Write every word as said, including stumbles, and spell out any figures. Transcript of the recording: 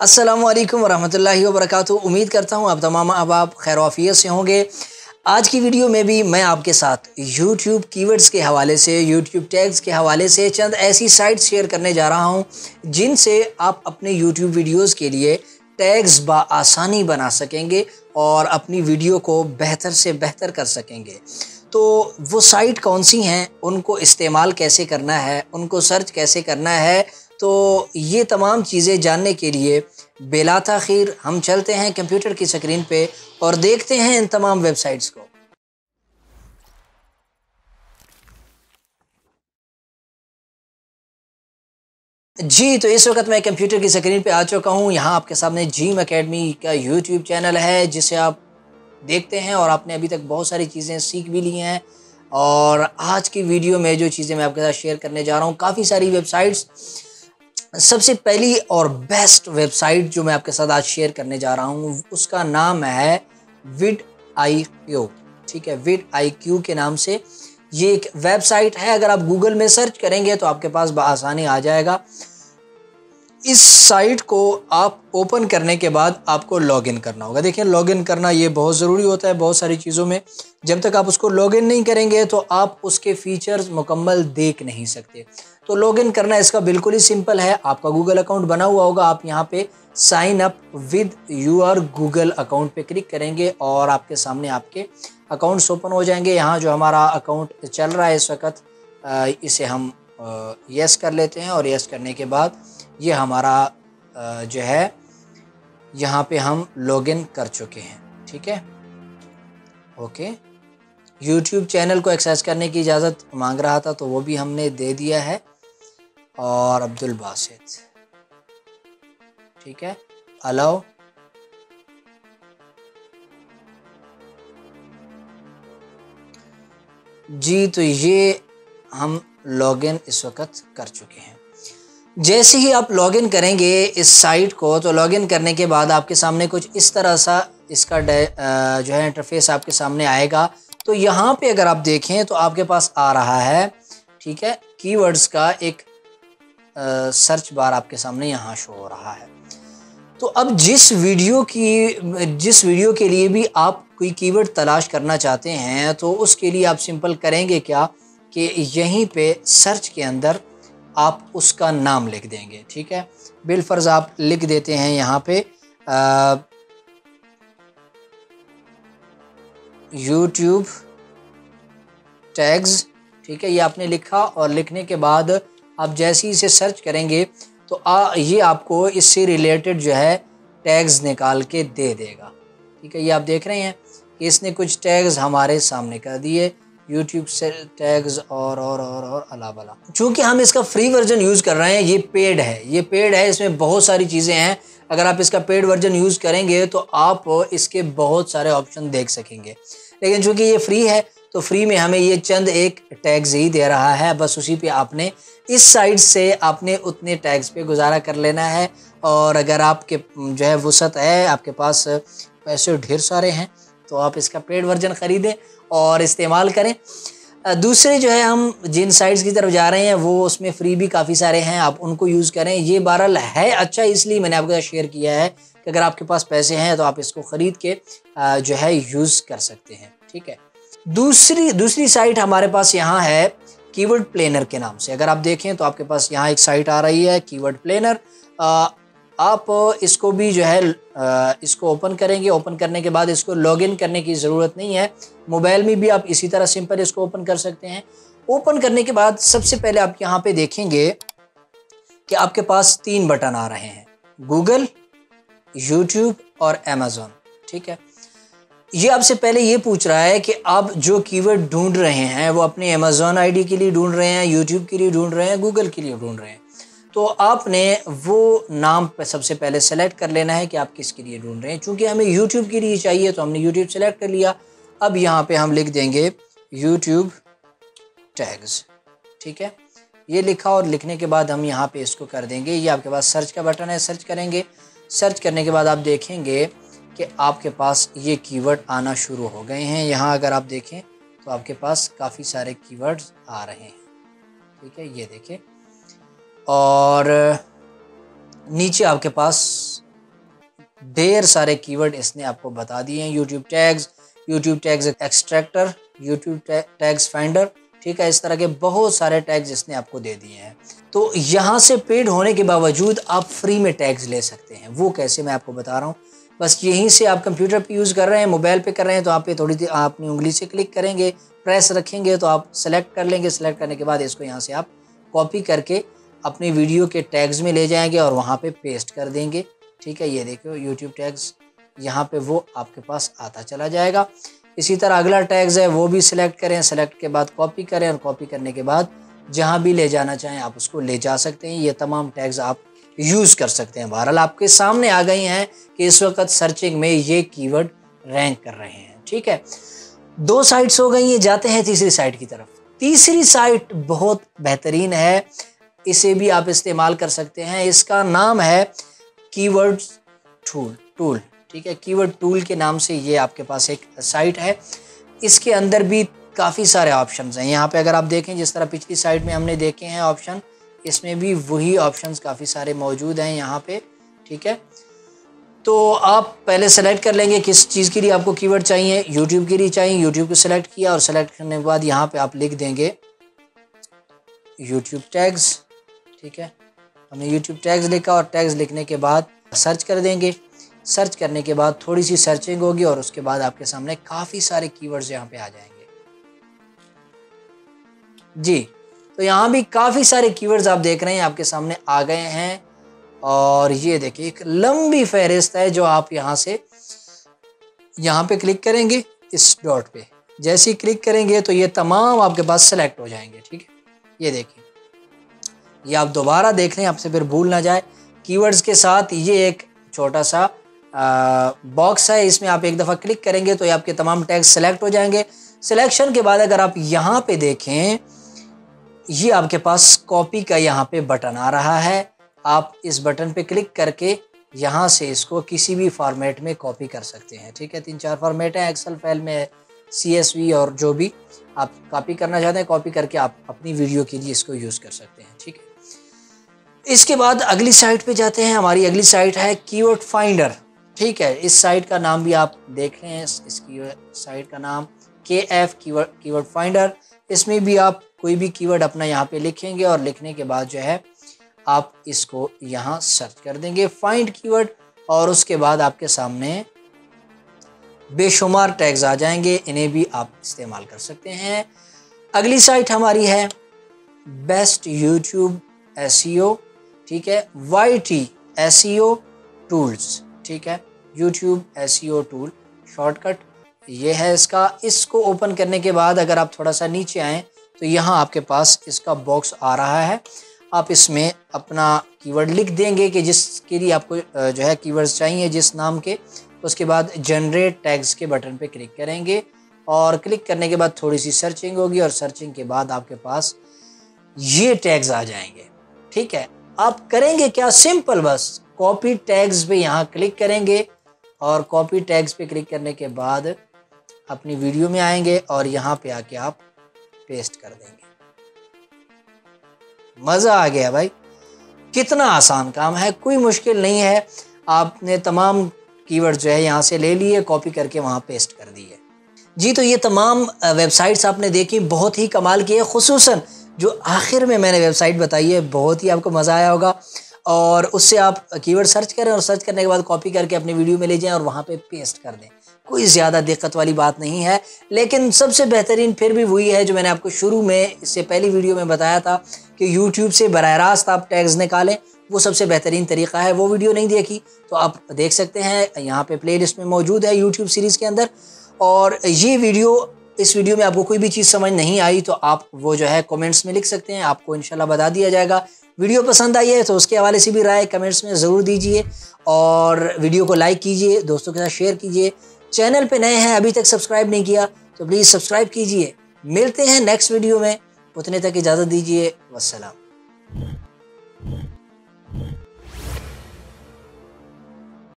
अस्सलामुअलैकुम वरहमतुल्लाहि वबरकातुहू। उम्मीद करता हूँ आप तमाम अहबाब खैर आफियत से होंगे। आज की वीडियो में भी मैं आपके साथ यूट्यूब कीवर्ड्स के हवाले से, यूट्यूब टैग्स के हवाले से चंद ऐसी साइट्स शेयर करने जा रहा हूँ जिनसे आप अपने यूट्यूब वीडियोज़ के लिए टैग्स बआसानी बना सकेंगे और अपनी वीडियो को बेहतर से बेहतर कर सकेंगे। तो वो साइट कौन सी हैं, उनको इस्तेमाल कैसे करना है, उनको सर्च कैसे करना है, तो ये तमाम चीज़ें जानने के लिए बिला ताख़ीर हम चलते हैं कंप्यूटर की स्क्रीन पे और देखते हैं इन तमाम वेबसाइट्स को। जी, तो इस वक्त मैं कंप्यूटर की स्क्रीन पे आ चुका हूँ। यहाँ आपके सामने जिम एकेडमी का यूट्यूब चैनल है जिसे आप देखते हैं और आपने अभी तक बहुत सारी चीज़ें सीख भी ली हैं। और आज की वीडियो में जो चीज़ें मैं आपके साथ शेयर करने जा रहा हूँ, काफ़ी सारी वेबसाइट्स। सबसे पहली और बेस्ट वेबसाइट जो मैं आपके साथ आज शेयर करने जा रहा हूँ उसका नाम है विड आई क्यू। ठीक है, विड आई क्यू के नाम से ये एक वेबसाइट है। अगर आप गूगल में सर्च करेंगे तो आपके पास बआसानी आ जाएगा। इस साइट को आप ओपन करने के बाद आपको लॉगिन करना होगा। देखिए, लॉगिन करना ये बहुत ज़रूरी होता है बहुत सारी चीज़ों में। जब तक आप उसको लॉगिन नहीं करेंगे तो आप उसके फीचर्स मुकम्मल देख नहीं सकते। तो लॉगिन करना इसका बिल्कुल ही सिंपल है। आपका गूगल अकाउंट बना हुआ होगा, आप यहाँ पे sign up with your Google account पे क्लिक करेंगे और आपके सामने आपके अकाउंट्स ओपन हो जाएंगे। यहाँ जो हमारा अकाउंट चल रहा है इस वक्त, इसे हम यस कर लेते हैं और यस करने के बाद ये हमारा जो है यहाँ पे हम लॉगिन कर चुके हैं। ठीक है, ओके। यूट्यूब चैनल को एक्सेस करने की इजाज़त मांग रहा था तो वो भी हमने दे दिया है। और अब्दुल बासित, ठीक है, अलाउ। जी, तो ये हम लॉगिन इस वक्त कर चुके हैं। जैसे ही आप लॉगिन करेंगे इस साइट को, तो लॉगिन करने के बाद आपके सामने कुछ इस तरह सा इसका जो है इंटरफेस आपके सामने आएगा। तो यहाँ पे अगर आप देखें तो आपके पास आ रहा है, ठीक है, कीवर्ड्स का एक आ, सर्च बार आपके सामने यहाँ शो हो रहा है। तो अब जिस वीडियो की जिस वीडियो के लिए भी आप कोई कीवर्ड तलाश करना चाहते हैं तो उसके लिए आप सिंपल करेंगे क्या कि यहीं पे सर्च के अंदर आप उसका नाम लिख देंगे। ठीक है, बिलफर्ज आप लिख देते हैं यहाँ पे यूट्यूब टैग्स। ठीक है, ये आपने लिखा और लिखने के बाद आप जैसे ही इसे सर्च करेंगे तो आ, ये आपको इससे रिलेटेड जो है टैग्स निकाल के दे देगा। ठीक है, ये आप देख रहे हैं कि इसने कुछ टैग्स हमारे सामने कर दिए, यूट्यूब से टैग्स और और और और अला बला। चूँकि हम इसका फ्री वर्जन यूज़ कर रहे हैं, ये पेड है, ये पेड है, इसमें बहुत सारी चीज़ें हैं। अगर आप इसका पेड वर्जन यूज़ करेंगे तो आप इसके बहुत सारे ऑप्शन देख सकेंगे। लेकिन चूँकि ये फ्री है तो फ्री में हमें ये चंद एक टैग्स ही दे रहा है। बस उसी पे आपने इस साइट से आपने उतने टैग्स पे गुजारा कर लेना है। और अगर आपके जो है वसअत है, आपके पास पैसे ढेर सारे हैं, तो आप इसका पेड वर्जन ख़रीदें और इस्तेमाल करें। दूसरे जो है हम जिन साइट्स की तरफ जा रहे हैं वो उसमें फ्री भी काफ़ी सारे हैं, आप उनको यूज़ करें। ये बहरहाल है अच्छा, इसलिए मैंने आपके साथ शेयर किया है कि अगर आपके पास पैसे हैं तो आप इसको ख़रीद के जो है यूज़ कर सकते हैं। ठीक है, दूसरी दूसरी साइट हमारे पास यहाँ है कीवर्ड प्लेनर के नाम से। अगर आप देखें तो आपके पास यहाँ एक साइट आ रही है कीवर्ड प्लेनर। आप इसको भी जो है इसको ओपन करेंगे। ओपन करने के बाद इसको लॉगिन करने की ज़रूरत नहीं है, मोबाइल में भी आप इसी तरह सिंपल इसको ओपन कर सकते हैं। ओपन करने के बाद सबसे पहले आप यहाँ पे देखेंगे कि आपके पास तीन बटन आ रहे हैं, गूगल, यूट्यूब और अमेज़ॉन। ठीक है, ये आपसे पहले ये पूछ रहा है कि आप जो कीवर्ड ढूंढ रहे हैं वो अपने अमेज़ॉन आईडी के लिए ढूंढ रहे हैं, यूट्यूब के लिए ढूंढ रहे हैं, गूगल के लिए ढूंढ रहे हैं। तो आपने वो नाम पे सबसे पहले सेलेक्ट कर लेना है कि आप किसके लिए ढूंढ रहे हैं। चूँकि हमें यूट्यूब के लिए चाहिए तो हमने यूट्यूब सेलेक्ट कर लिया। अब यहाँ पे हम लिख देंगे यूट्यूब टैग्स। ठीक है, ये लिखा और लिखने के बाद हम यहाँ पे इसको कर देंगे, ये आपके पास सर्च का बटन है, सर्च करेंगे। सर्च करने के बाद आप देखेंगे कि आपके पास ये कीवर्ड आना शुरू हो गए हैं। यहाँ अगर आप देखें तो आपके पास काफ़ी सारे कीवर्ड्स आ रहे हैं। ठीक है, ये देखें। और नीचे आपके पास ढेर सारे कीवर्ड इसने आपको बता दिए हैं। YouTube tags, YouTube tags extractor, YouTube tags finder, ठीक है, इस तरह के बहुत सारे टैग्स इसने आपको दे दिए हैं। तो यहाँ से पेड होने के बावजूद आप फ्री में टैग्स ले सकते हैं। वो कैसे, मैं आपको बता रहा हूँ। बस यहीं से आप कंप्यूटर पे यूज़ कर रहे हैं, मोबाइल पे कर रहे हैं, तो आप पे थोड़ी देर आप अपनी उंगली से क्लिक करेंगे, प्रेस रखेंगे तो आप सेलेक्ट कर लेंगे। सेलेक्ट करने के बाद इसको यहाँ से आप कॉपी करके अपनी वीडियो के टैग्स में ले जाएंगे और वहाँ पे पेस्ट कर देंगे, ठीक है। ये देखो यूट्यूब टैग्स, यहाँ पे वो आपके पास आता चला जाएगा। इसी तरह अगला टैग्स है, वो भी सिलेक्ट करें, सेलेक्ट के बाद कॉपी करें और कॉपी करने के बाद जहाँ भी ले जाना चाहें आप उसको ले जा सकते हैं। ये तमाम टैग्स आप यूज़ कर सकते हैं। बहरहाल आपके सामने आ गई हैं कि इस वक्त सर्चिंग में ये कीवर्ड रैंक कर रहे हैं, ठीक है। दो साइट्स हो गई हैं, जाते हैं तीसरी साइट की तरफ। तीसरी साइट बहुत बेहतरीन है, इसे भी आप इस्तेमाल कर सकते हैं। इसका नाम है कीवर्ड टूल टूल ठीक है। कीवर्ड टूल के नाम से ये आपके पास एक साइट है। इसके अंदर भी काफ़ी सारे ऑप्शंस हैं। यहाँ पे अगर आप देखें, जिस तरह पिछली साइट में हमने देखे हैं ऑप्शन, इसमें भी वही ऑप्शंस काफ़ी सारे मौजूद हैं यहाँ पे, ठीक है। तो आप पहले सेलेक्ट कर लेंगे किस चीज़ के लिए आपको कीवर्ड चाहिए। यूट्यूब के लिए चाहिए, यूट्यूब को सेलेक्ट किया और सेलेक्ट करने के बाद यहाँ पे आप लिख देंगे यूट्यूब टैग्स, ठीक है। हमने यूट्यूब टैग्स लिखा और टैग्स लिखने के बाद सर्च कर देंगे। सर्च करने के बाद थोड़ी सी सर्चिंग होगी और उसके बाद आपके सामने काफ़ी सारे कीवर्ड्स यहाँ पे आ जाएंगे जी। तो यहाँ भी काफ़ी सारे कीवर्ड्स आप देख रहे हैं आपके सामने आ गए हैं और ये देखिए एक लंबी फहरिस्त है जो आप यहाँ से यहाँ पे क्लिक करेंगे इस डॉट पे। जैसे ही क्लिक करेंगे तो ये तमाम आपके पास सेलेक्ट हो जाएंगे, ठीक है। ये देखिए, ये आप दोबारा देख लें, आपसे फिर भूल ना जाए। कीवर्ड्स के साथ ये एक छोटा सा बॉक्स है, इसमें आप एक दफ़ा क्लिक करेंगे तो ये आपके तमाम टैग्स सेलेक्ट हो जाएंगे। सिलेक्शन के बाद अगर आप यहाँ पे देखें, ये आपके पास कॉपी का यहाँ पे बटन आ रहा है। आप इस बटन पे क्लिक करके यहाँ से इसको किसी भी फॉर्मेट में कॉपी कर सकते हैं, ठीक है। तीन चार फॉर्मेट हैं, एक्सेल फाइल में, सी एस वी और जो भी आप कॉपी करना चाहते हैं, कॉपी करके आप अपनी वीडियो के लिए इसको यूज़ कर सकते हैं, ठीक है। इसके बाद अगली साइट पे जाते हैं। हमारी अगली साइट है कीवर्ड फाइंडर, ठीक है। इस साइट का नाम भी आप देख रहे हैं, इस साइट का नाम के एफ कीवर्ड कीवर्ड फाइंडर। इसमें भी आप कोई भी कीवर्ड अपना यहाँ पे लिखेंगे और लिखने के बाद जो है आप इसको यहाँ सर्च कर देंगे फाइंड कीवर्ड और उसके बाद आपके सामने बेशुमार टैग्स आ जाएंगे, इन्हें भी आप इस्तेमाल कर सकते हैं। अगली साइट हमारी है बेस्ट यूट्यूब एसईओ, ठीक है, वाई टी एसईओ टूल्स, ठीक है। यूट्यूब एसईओ टूल शॉर्टकट ये है इसका। इसको ओपन करने के बाद अगर आप थोड़ा सा नीचे आएँ तो यहाँ आपके पास इसका बॉक्स आ रहा है। आप इसमें अपना कीवर्ड लिख देंगे कि जिसके लिए आपको जो है कीवर्ड्स चाहिए जिस नाम के। उसके बाद जनरेट टैग्स के बटन पे क्लिक करेंगे और क्लिक करने के बाद थोड़ी सी सर्चिंग होगी और सर्चिंग के बाद आपके पास ये टैग्स आ जाएंगे, ठीक है। आप करेंगे क्या, सिंपल, बस कॉपी टैग्स पे यहाँ क्लिक करेंगे और कॉपी टैग्स पे क्लिक करने के बाद अपनी वीडियो में आएंगे और यहाँ पे आके आप पेस्ट कर देंगे। मज़ा आ गया भाई, कितना आसान काम है, कोई मुश्किल नहीं है। आपने तमाम कीवर्ड जो है यहाँ से ले लिए, कॉपी करके वहाँ पेस्ट कर दिए जी। तो ये तमाम वेबसाइट्स आपने देखी, बहुत ही कमाल की है। खुसूसन जो आखिर में मैंने वेबसाइट बताई है, बहुत ही आपको मज़ा आया होगा। और उससे आप कीवर्ड सर्च करें और सर्च करने के बाद कॉपी करके अपनी वीडियो में ले जाएं और वहाँ पे पेस्ट कर दें। कोई ज़्यादा दिक्कत वाली बात नहीं है। लेकिन सबसे बेहतरीन फिर भी वही है जो मैंने आपको शुरू में इससे पहली वीडियो में बताया था कि यूट्यूब से बराह रास्त आप टैग्स निकालें, वो सबसे बेहतरीन तरीका है। वो वीडियो नहीं देखी तो आप देख सकते हैं, यहाँ पे प्लेलिस्ट में मौजूद है यूट्यूब सीरीज़ के अंदर। और ये वीडियो, इस वीडियो में आपको कोई भी चीज़ समझ नहीं आई तो आप वो जो है कमेंट्स में लिख सकते हैं, आपको इंशाल्लाह बता दिया जाएगा। वीडियो पसंद आई है तो उसके हवाले से भी राय कमेंट्स में ज़रूर दीजिए और वीडियो को लाइक कीजिए, दोस्तों के साथ शेयर कीजिए। चैनल पे नए हैं, अभी तक सब्सक्राइब नहीं किया तो प्लीज़ सब्सक्राइब कीजिए। मिलते हैं नेक्स्ट वीडियो में, उतने तक इजाज़त दीजिए। वस्सलाम।